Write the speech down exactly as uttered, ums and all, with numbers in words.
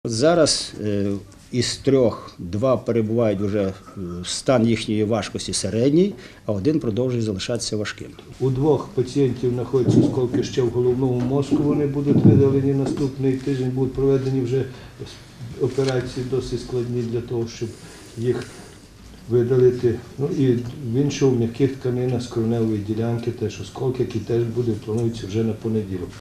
Зараз із трьох два перебувають вже в стан їхньої важкості середній, а один продовжує залишатися важким. У двох пацієнтів знаходяться осколки ще в головному мозку, вони будуть видалені наступний тиждень, будуть проведені вже операції досить складні для того, щоб їх видалити. Ну і в іншому в м'яких тканинах скроневої ділянки теж осколки, які теж будуть, плануються вже на понеділок.